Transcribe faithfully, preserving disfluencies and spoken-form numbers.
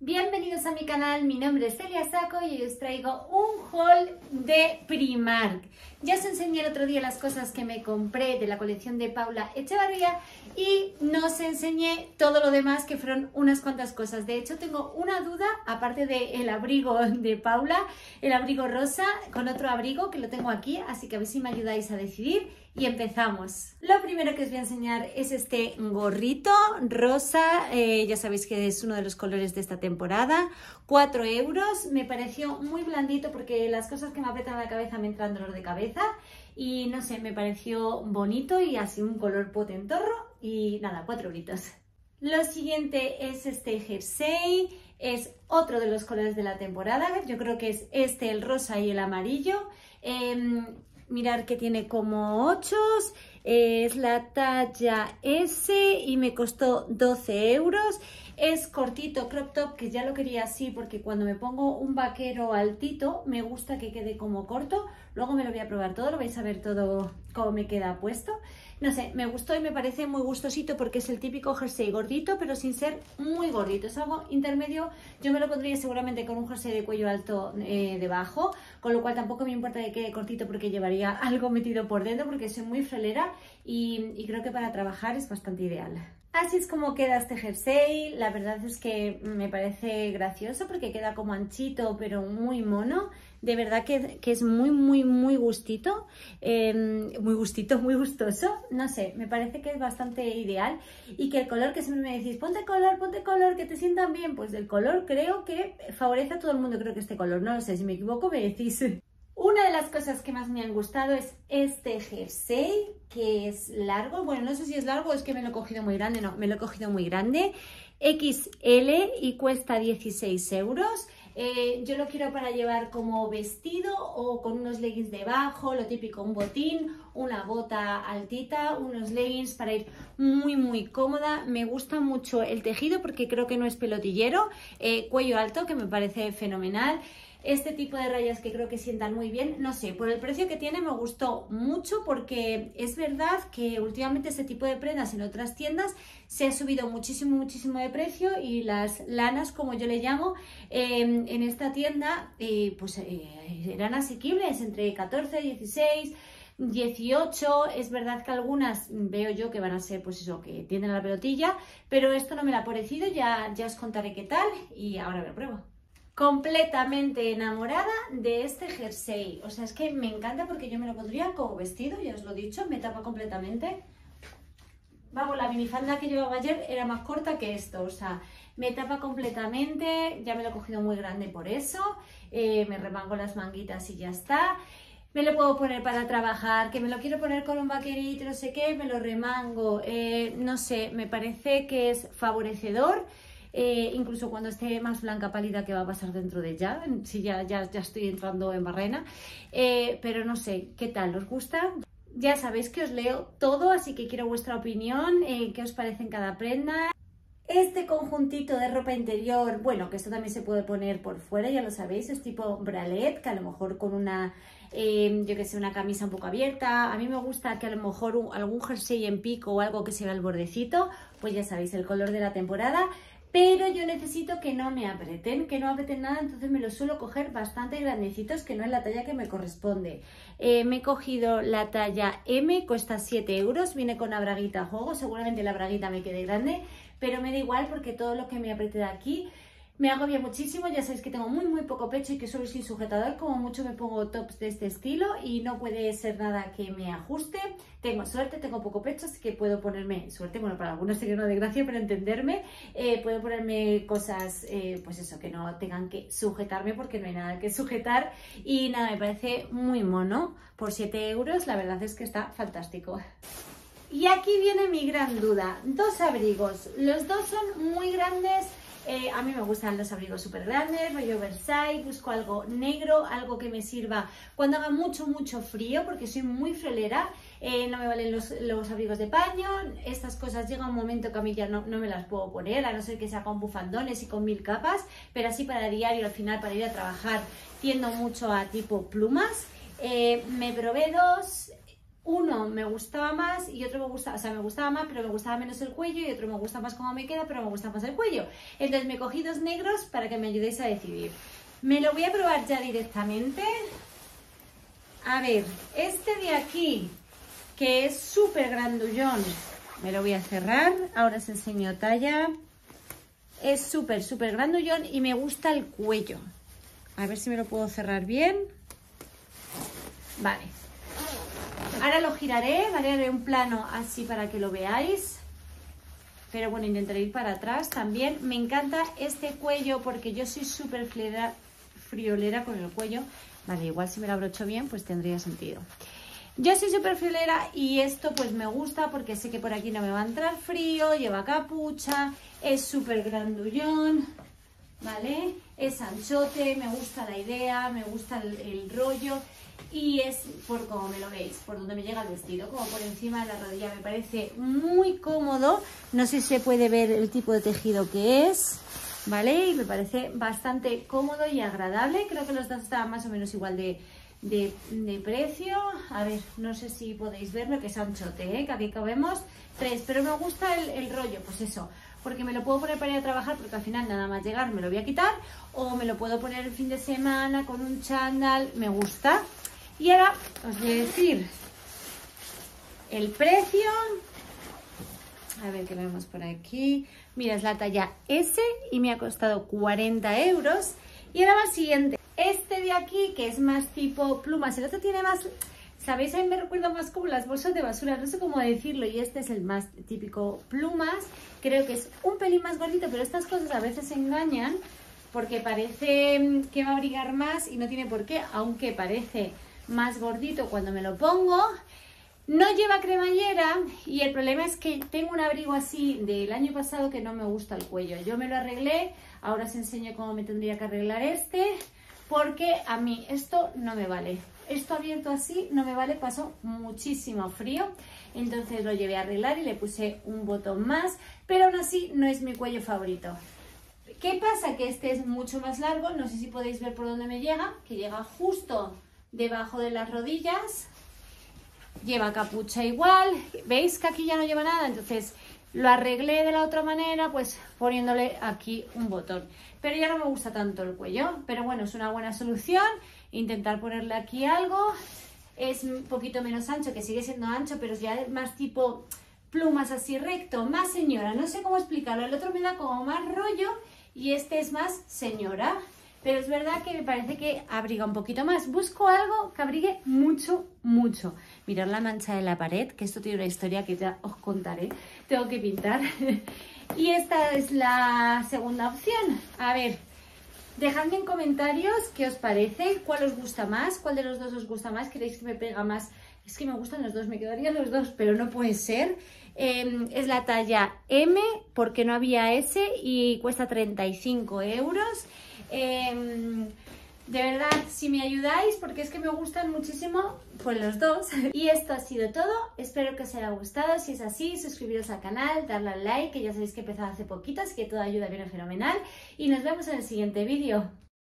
Bienvenidos a mi canal, mi nombre es Celia Saco y hoy os traigo un haul de Primark. Ya os enseñé el otro día las cosas que me compré de la colección de Paula Echevarría y no os enseñé todo lo demás, que fueron unas cuantas cosas. De hecho tengo una duda, aparte del abrigo de Paula, el abrigo rosa, con otro abrigo que lo tengo aquí, así que a ver si me ayudáis a decidir. Y empezamos. Lo primero que os voy a enseñar es este gorrito rosa, eh, ya sabéis que es uno de los colores de esta temporada, cuatro euros, me pareció muy blandito porque las cosas que me apretan la cabeza me entran dolor de cabeza y no sé, me pareció bonito y así un color potentorro y nada, cuatro euritos. Lo siguiente es este jersey, es otro de los colores de la temporada, yo creo que es este, el rosa y el amarillo. Eh, Mirar que tiene como ochos, es la talla ese y me costó doce euros. Es cortito, crop top, que ya lo quería así porque cuando me pongo un vaquero altito me gusta que quede como corto. Luego me lo voy a probar todo, lo vais a ver todo cómo me queda puesto. No sé, me gustó y me parece muy gustosito porque es el típico jersey gordito, pero sin ser muy gordito. Es algo intermedio. Yo me lo pondría seguramente con un jersey de cuello alto eh, debajo, con lo cual tampoco me importa que quede cortito porque llevaría algo metido por dentro porque soy muy frelera y, y creo que para trabajar es bastante ideal. Así es como queda este jersey. La verdad es que me parece gracioso porque queda como anchito pero muy mono. De verdad que, que es muy, muy, muy gustito, eh, muy gustito, muy gustoso. No sé, me parece que es bastante ideal y que el color, que siempre me decís, ponte color, ponte color, que te sientan bien. Pues el color creo que favorece a todo el mundo, creo que este color. No lo sé, si me equivoco me decís. Una de las cosas que más me han gustado es este jersey, que es largo. Bueno, no sé si es largo o es que me lo he cogido muy grande. No, me lo he cogido muy grande. equis ele y cuesta dieciséis euros. Eh, yo lo quiero para llevar como vestido o con unos leggings debajo, lo típico, un botín, una bota altita, unos leggings para ir muy muy cómoda. Me gusta mucho el tejido porque creo que no es pelotillero, eh, cuello alto, que me parece fenomenal. Este tipo de rayas que creo que sientan muy bien, no sé, por el precio que tiene me gustó mucho porque es verdad que últimamente este tipo de prendas en otras tiendas se ha subido muchísimo, muchísimo de precio y las lanas, como yo le llamo, eh, en esta tienda eh, pues eh, eran asequibles, entre catorce, dieciséis, dieciocho, es verdad que algunas veo yo que van a ser pues eso, que tienen la pelotilla, pero esto no me lo ha parecido, ya, ya os contaré qué tal y ahora lo pruebo. Completamente enamorada de este jersey, o sea, es que me encanta porque yo me lo pondría como vestido, ya os lo he dicho, me tapa completamente. Vamos, la minifalda que llevaba ayer era más corta que esto, o sea, me tapa completamente, ya me lo he cogido muy grande por eso, eh, me remango las manguitas y ya está. Me lo puedo poner para trabajar, que me lo quiero poner con un vaquerito, no sé qué, me lo remango, eh, no sé, me parece que es favorecedor. Eh, incluso cuando esté más blanca pálida, que va a pasar dentro de ya, si ya, ya, ya estoy entrando en barrena, eh, pero no sé, ¿qué tal? ¿Os gusta? Ya sabéis que os leo todo, así que quiero vuestra opinión, eh, qué os parece en cada prenda. Este conjuntito de ropa interior, bueno, que esto también se puede poner por fuera, ya lo sabéis, es tipo bralette, que a lo mejor con una, eh, yo que sé, una camisa un poco abierta. A mí me gusta que a lo mejor un, algún jersey en pico o algo que se vea el bordecito, pues ya sabéis, el color de la temporada. Pero yo necesito que no me aprieten, que no aprieten nada, entonces me los suelo coger bastante grandecitos, que no es la talla que me corresponde. Eh, me he cogido la talla eme, cuesta siete euros, viene con la braguita a juego, seguramente la braguita me quede grande, pero me da igual porque todo lo que me apriete de aquí me agobia muchísimo. Ya sabéis que tengo muy muy poco pecho y que solo sin sujetador, como mucho me pongo tops de este estilo y no puede ser nada que me ajuste. Tengo suerte, tengo poco pecho, así que puedo ponerme, suerte, bueno, para algunos sería una desgracia, pero entenderme, eh, puedo ponerme cosas, eh, pues eso, que no tengan que sujetarme porque no hay nada que sujetar. Y nada, me parece muy mono, por siete euros, la verdad es que está fantástico. Y aquí viene mi gran duda, dos abrigos, los dos son muy grandes. Eh, a mí me gustan los abrigos súper grandes, rollo oversize, busco algo negro, algo que me sirva cuando haga mucho, mucho frío, porque soy muy friolera, eh, no me valen los, los abrigos de paño, estas cosas llega un momento que a mí ya no, no me las puedo poner, a no ser que sea con bufandones y con mil capas, pero así para diario, al final para ir a trabajar, tiendo mucho a tipo plumas. Eh, me probé dos, uno me gustaba más y otro me gustaba, o sea, me gustaba más, pero me gustaba menos el cuello, y otro me gusta más cómo me queda, pero me gusta más el cuello. Entonces me cogí dos negros para que me ayudéis a decidir. Me lo voy a probar ya directamente. A ver, este de aquí, que es súper grandullón, me lo voy a cerrar. Ahora os enseño talla. Es súper, súper grandullón y me gusta el cuello. A ver si me lo puedo cerrar bien. Vale. Ahora lo giraré, ¿vale? Haré un plano así para que lo veáis. Pero bueno, intentaré ir para atrás también. Me encanta este cuello porque yo soy súper friolera con el cuello. Vale, igual si me lo abrocho bien, pues tendría sentido. Yo soy súper friolera y esto pues me gusta porque sé que por aquí no me va a entrar frío, lleva capucha, es súper grandullón, ¿vale? Es anchote, me gusta la idea, me gusta el, el rollo. Y es por como me lo veis, por donde me llega el vestido, como por encima de la rodilla. Me parece muy cómodo. No sé si se puede ver el tipo de tejido que es, ¿vale? Y me parece bastante cómodo y agradable. Creo que los dos estaban más o menos igual de, de, de precio. A ver, no sé si podéis verlo, que es anchote, ¿eh? Que aquí cabemos tres. Pero me gusta el, el rollo, pues eso. Porque me lo puedo poner para ir a trabajar, porque al final nada más llegar me lo voy a quitar. O me lo puedo poner el fin de semana con un chándal. Me gusta. Y ahora os voy a decir el precio. A ver qué vemos por aquí. Mira, es la talla ese y me ha costado cuarenta euros. Y ahora va el siguiente. Este de aquí, que es más tipo plumas. El otro tiene más, ¿sabéis? A mí me recuerda más como las bolsas de basura. No sé cómo decirlo. Y este es el más típico plumas. Creo que es un pelín más gordito, pero estas cosas a veces engañan. Porque parece que va a abrigar más y no tiene por qué. Aunque parece más gordito cuando me lo pongo. No lleva cremallera y el problema es que tengo un abrigo así del año pasado que no me gusta el cuello. Yo me lo arreglé, ahora os enseño cómo me tendría que arreglar este, porque a mí esto no me vale. Esto abierto así no me vale, pasó muchísimo frío, entonces lo llevé a arreglar y le puse un botón más, pero aún así no es mi cuello favorito. ¿Qué pasa? Que este es mucho más largo, no sé si podéis ver por dónde me llega, que llega justo debajo de las rodillas, lleva capucha igual, veis que aquí ya no lleva nada, entonces lo arreglé de la otra manera, pues poniéndole aquí un botón, pero ya no me gusta tanto el cuello, pero bueno, es una buena solución, intentar ponerle aquí algo. Es un poquito menos ancho, que sigue siendo ancho, pero ya es más tipo plumas así recto, más señora, no sé cómo explicarlo, el otro me da como más rollo y este es más señora. Pero es verdad que me parece que abriga un poquito más. Busco algo que abrigue mucho, mucho. Mirad la mancha de la pared, que esto tiene una historia que ya os contaré. Tengo que pintar. Y esta es la segunda opción. A ver, dejadme en comentarios qué os parece, cuál os gusta más, cuál de los dos os gusta más. ¿Queréis que me pega más? Es que me gustan los dos, me quedarían los dos, pero no puede ser. Eh, es la talla eme, porque no había ese, y cuesta treinta y cinco euros. Eh, de verdad, si me ayudáis, porque es que me gustan muchísimo, pues los dos. Y esto ha sido todo, espero que os haya gustado. Si es así, suscribiros al canal, darle al like, que ya sabéis que he empezado hace poquito, así que toda ayuda viene fenomenal. Y nos vemos en el siguiente vídeo.